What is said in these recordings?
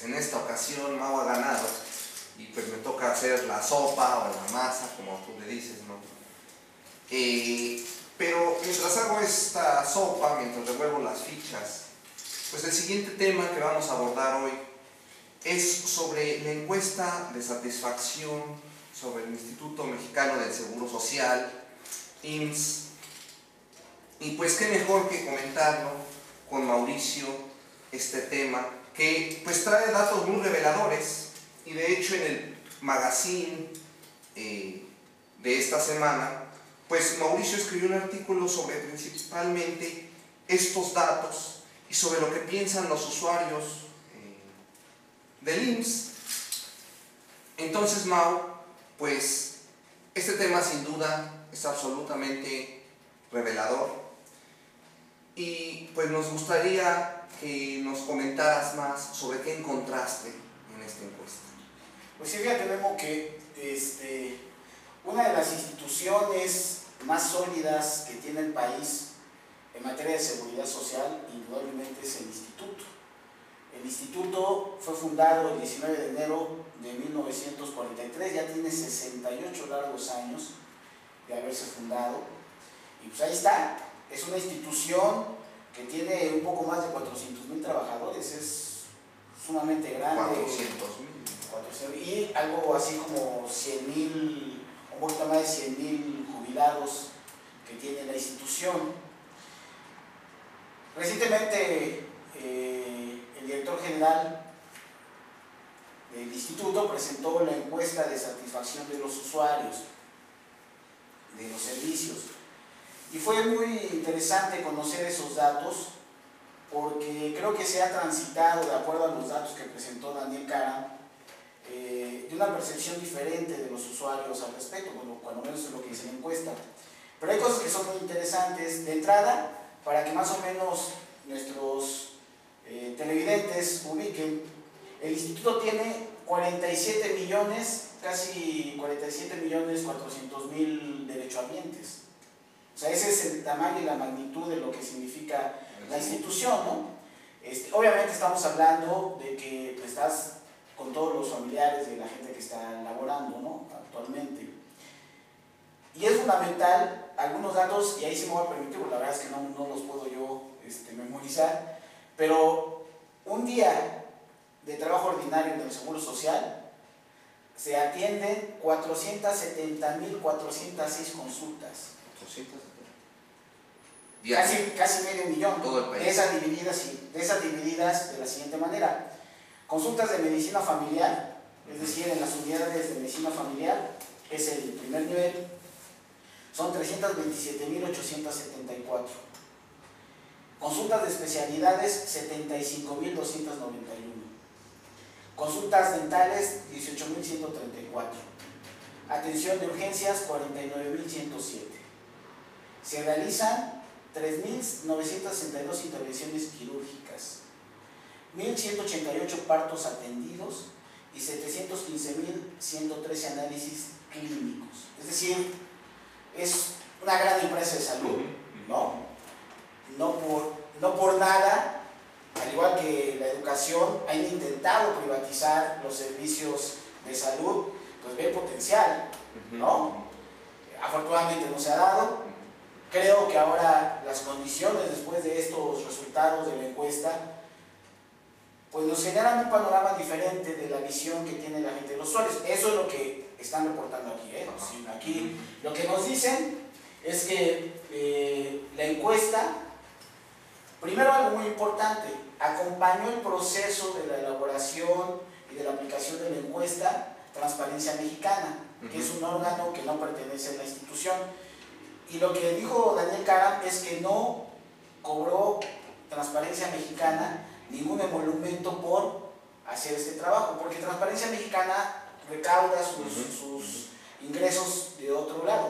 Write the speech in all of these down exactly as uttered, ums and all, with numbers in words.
en esta ocasión Mau ha ganado y pues me toca hacer la sopa o la masa, como tú le dices, ¿no? Eh, pero mientras hago esta sopa, mientras revuelvo las fichas, pues el siguiente tema que vamos a abordar hoy es sobre la encuesta de satisfacción sobre el Instituto Mexicano del Seguro Social, I M S S. Y pues qué mejor que comentarlo con Mauricio este tema, que pues trae datos muy reveladores, y de hecho en el magazine eh, de esta semana, pues Mauricio escribió un artículo sobre principalmente estos datos y sobre lo que piensan los usuarios eh, del I M S S. Entonces, Mau, pues este tema sin duda es absolutamente revelador, y pues nos gustaría que nos comentaras más sobre qué encontraste en esta encuesta. Pues sí, fíjate, Memo, que este, una de las instituciones más sólidas que tiene el país en materia de seguridad social, indudablemente, es el Instituto. El Instituto fue fundado el diecinueve de enero de mil novecientos cuarenta y tres, ya tiene sesenta y ocho largos años de haberse fundado, y pues ahí está. Es una institución que tiene un poco más de cuatrocientos mil trabajadores, es sumamente grande. cuatrocientos mil. Y algo así como cien mil, un poquito más de cien mil jubilados que tiene la institución. Recientemente eh, el director general del instituto presentó la encuesta de satisfacción de los usuarios de los servicios, y fue muy interesante conocer esos datos, porque creo que se ha transitado, de acuerdo a los datos que presentó Daniel Karam, eh, de una percepción diferente de los usuarios al respecto, bueno, cuando menos es lo que dice la encuesta. Pero hay cosas que son muy interesantes. De entrada, para que más o menos nuestros eh, televidentes ubiquen, el instituto tiene cuarenta y siete millones, casi cuarenta y siete millones cuatrocientos mil derechohabientes. O sea, ese es el tamaño y la magnitud de lo que significa la institución, ¿no? Este, obviamente estamos hablando de que pues, estás con todos los familiares de la gente que está laborando, ¿no? Actualmente. Y es fundamental algunos datos, y ahí sí me voy a permitir, porque la verdad es que no, no los puedo yo este, memorizar, pero un día de trabajo ordinario en el Seguro Social se atienden cuatrocientas setenta mil cuatrocientas seis consultas. Casi, casi medio millón. Todo el país. De esas divididas, sí, de esas divididas de la siguiente manera: consultas de medicina familiar, es decir, en las unidades de medicina familiar, es el primer nivel, son trescientas veintisiete mil ochocientas setenta y cuatro. Consultas de especialidades, setenta y cinco mil doscientas noventa y uno. Consultas dentales, dieciocho mil ciento treinta y cuatro. Atención de urgencias, cuarenta y nueve mil ciento siete. Se realizan tres mil novecientas sesenta y dos intervenciones quirúrgicas, mil ciento ochenta y ocho partos atendidos y setecientos quince mil ciento trece análisis clínicos. Es decir, es una gran empresa de salud, ¿no? No por, no por nada, al igual que la educación, han intentado privatizar los servicios de salud, pues ven potencial, ¿no? Afortunadamente no se ha dado. Creo que ahora las condiciones, después de estos resultados de la encuesta, pues nos generan un panorama diferente de la visión que tiene la gente de los usuarios. Eso es lo que están reportando aquí, ¿eh? Sí, aquí lo que nos dicen es que eh, la encuesta, primero algo muy importante, acompañó el proceso de la elaboración y de la aplicación de la encuesta Transparencia Mexicana, que es un órgano que no pertenece a la institución. Y lo que dijo Daniel Karam es que no cobró Transparencia Mexicana ningún emolumento por hacer este trabajo, porque Transparencia Mexicana recauda sus, sus ingresos de otro lado,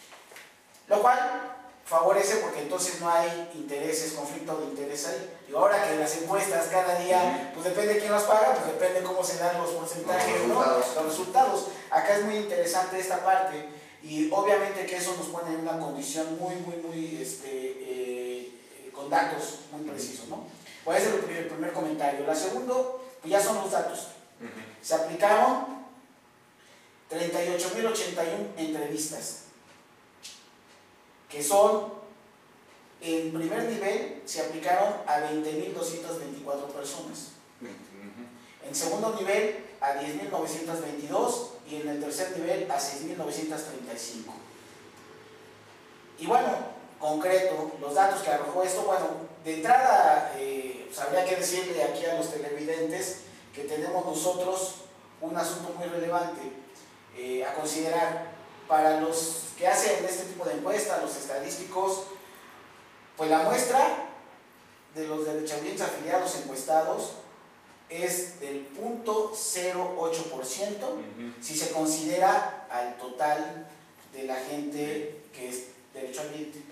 lo cual favorece, porque entonces no hay intereses, conflicto de interés ahí. Y ahora que las encuestas cada día, pues depende de quién las paga, pues depende cómo se dan los porcentajes, ¿no? Los resultados. Acá es muy interesante esta parte, y obviamente que eso nos pone en una condición muy, muy, muy, este, eh, con datos muy precisos, ¿no? Puede ser el primer, el primer comentario. La segundo pues ya son los datos. Uh-huh. Se aplicaron treinta y ocho mil ochenta y uno entrevistas, que son, en primer nivel, se aplicaron a veinte mil doscientas veinticuatro personas. Uh-huh. En segundo nivel, a diez mil novecientos veintidós y en el tercer nivel, a seis mil novecientos treinta y cinco. Y bueno, concreto, los datos que arrojó esto, bueno, de entrada, eh, pues habría que decirle aquí a los televidentes que tenemos nosotros un asunto muy relevante eh, a considerar. Para los que hacen este tipo de encuestas, los estadísticos, pues la muestra de los derechohabientes afiliados encuestados es del cero punto cero ocho por ciento uh-huh. si se considera al total de la gente que es derechohabiente,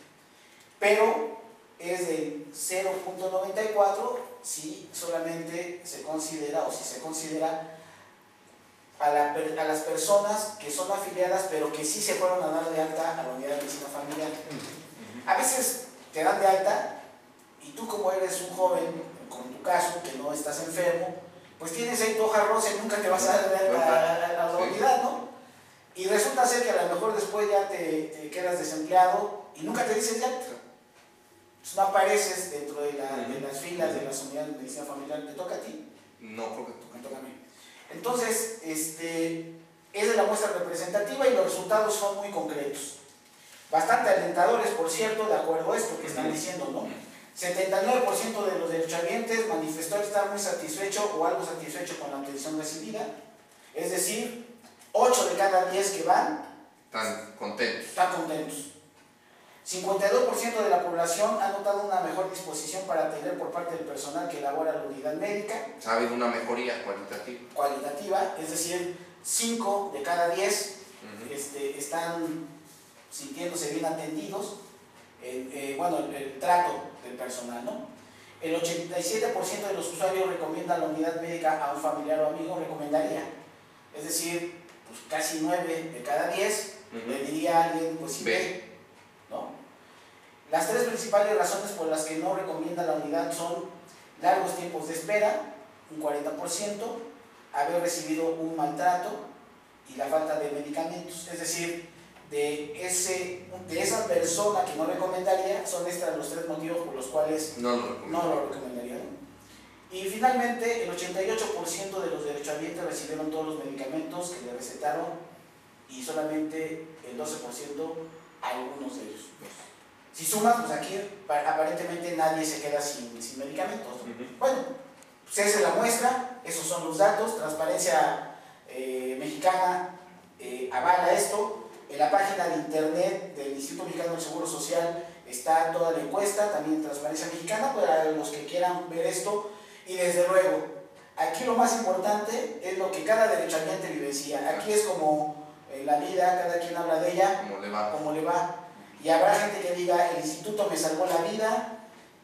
pero es del cero punto noventa y cuatro si solamente se considera o si se considera a, la, a las personas que son afiliadas pero que sí se fueron a dar de alta a la unidad de medicina familiar. A veces te dan de alta y tú, como eres un joven, como en tu caso, que no estás enfermo, pues tienes ahí tu hoja rosa y nunca te vas a dar de alta a, a, a la unidad, ¿no? Y resulta ser que a lo mejor después ya te, te quedas desempleado y nunca te dicen de alta. Pues no apareces dentro de, la, de las filas de las unidades de medicina familiar. ¿Te toca a ti? No, creo que me toca a mí. Entonces, este, es de la muestra representativa y los resultados son muy concretos. Bastante alentadores, por cierto, de acuerdo a esto que están diciendo, ¿no? setenta y nueve por ciento de los derechohabientes manifestó estar muy satisfecho o algo satisfecho con la atención recibida. Es decir, ocho de cada diez que van están contentos. Están contentos. cincuenta y dos por ciento de la población ha notado una mejor disposición para atender por parte del personal que elabora la unidad médica. Ha habido una mejoría cualitativa. Cualitativa, es decir, cinco de cada diez uh-huh. este, están sintiéndose bien atendidos. El, eh, bueno, el, el trato del personal, ¿no? El ochenta y siete por ciento de los usuarios recomiendan la unidad médica a un familiar o amigo, recomendaría. Es decir, pues casi nueve de cada diez uh-huh. le diría a alguien, pues sí, ve, ¿no? Las tres principales razones por las que no recomienda la unidad son largos tiempos de espera, un cuarenta por ciento, haber recibido un maltrato y la falta de medicamentos. Es decir, de, ese, de esa persona que no recomendaría, son estos los tres motivos por los cuales no lo recomendaría. No lo recomendaría, ¿no? Y finalmente, el ochenta y ocho por ciento de los derechohabientes recibieron todos los medicamentos que le recetaron y solamente el doce por ciento algunos de ellos. Si sumas, pues aquí aparentemente nadie se queda sin, sin medicamentos, ¿no? Uh-huh. Bueno, pues esa es la muestra, esos son los datos. Transparencia eh, Mexicana eh, avala esto. En la página de internet del Instituto Mexicano del Seguro Social está toda la encuesta, también Transparencia Mexicana, para los que quieran ver esto. Y desde luego, aquí lo más importante es lo que cada derechohabiente vivencia. Aquí es como en la vida, cada quien habla de ella, como le va. Como le va. Y habrá gente que diga, el instituto me salvó la vida,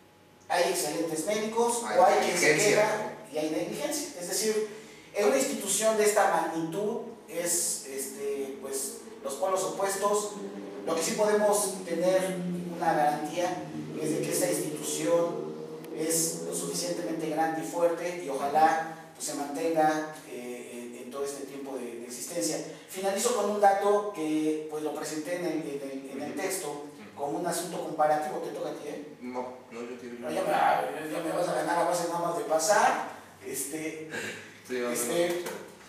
hay excelentes médicos, hay o hay quien se queja y hay negligencia. Es decir, en una institución de esta magnitud es, este, pues, los polos opuestos. Lo que sí podemos tener una garantía es de que esta institución es lo suficientemente grande y fuerte y ojalá pues, se mantenga eh, en, en todo este tiempo de, de existencia. Finalizo con un dato que pues, lo presenté en el, en el, en el texto como un asunto comparativo. ¿Te toca a ti? ¿Eh? No, no, yo te digo. No, ya, me, ya me vas a ganar a base nada más de pasar. Este, sí, no, este, no, no.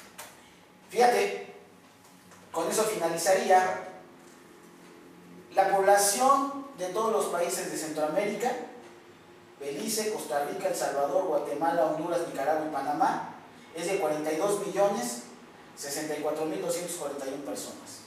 Fíjate, con eso finalizaría. La población de todos los países de Centroamérica, Belice, Costa Rica, El Salvador, Guatemala, Honduras, Nicaragua y Panamá, es de cuarenta y dos millones sesenta y cuatro mil doscientas cuarenta y una personas.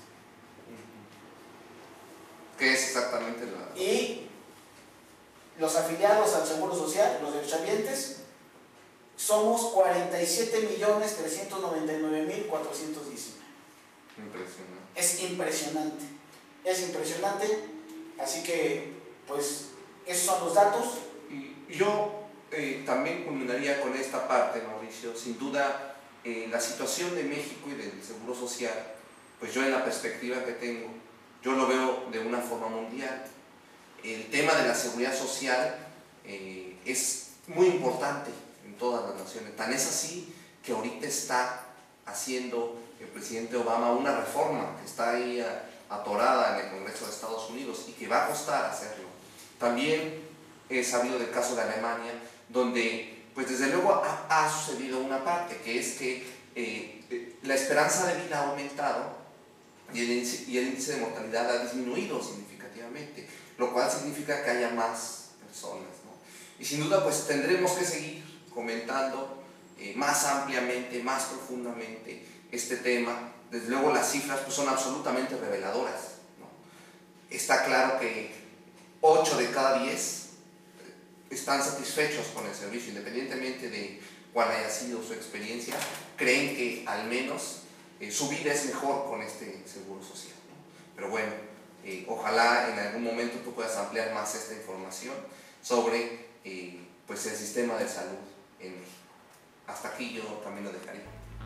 ¿Qué es exactamente la...? Y los afiliados al Seguro Social, los derechohabientes, somos cuarenta y siete millones trescientos noventa y nueve mil cuatrocientos diecinueve. Impresionante. Es impresionante. Es impresionante. Así que, pues, esos son los datos. Y yo eh, también culminaría con esta parte, Mauricio. Sin duda, eh, la situación de México y del Seguro Social, pues yo en la perspectiva que tengo, yo lo veo de una forma mundial. El tema de la seguridad social eh, es muy importante en todas las naciones. Tan es así que ahorita está haciendo el presidente Obama una reforma que está ahí atorada en el Congreso de Estados Unidos y que va a costar hacerlo. También he sabido del caso de Alemania, donde pues desde luego ha, ha sucedido una parte, que es que eh, la esperanza de vida ha aumentado y el, índice, y el índice de mortalidad ha disminuido significativamente, lo cual significa que haya más personas, ¿no? Y sin duda pues tendremos que seguir comentando eh, más ampliamente, más profundamente este tema. Desde luego las cifras pues, son absolutamente reveladoras, ¿no? Está claro que ocho de cada diez están satisfechos con el servicio, independientemente de cuál haya sido su experiencia, creen que al menos eh, su vida es mejor con este seguro social, ¿no? Pero bueno, eh, ojalá en algún momento tú puedas ampliar más esta información sobre eh, pues el sistema de salud en México. Hasta aquí yo también lo dejaría.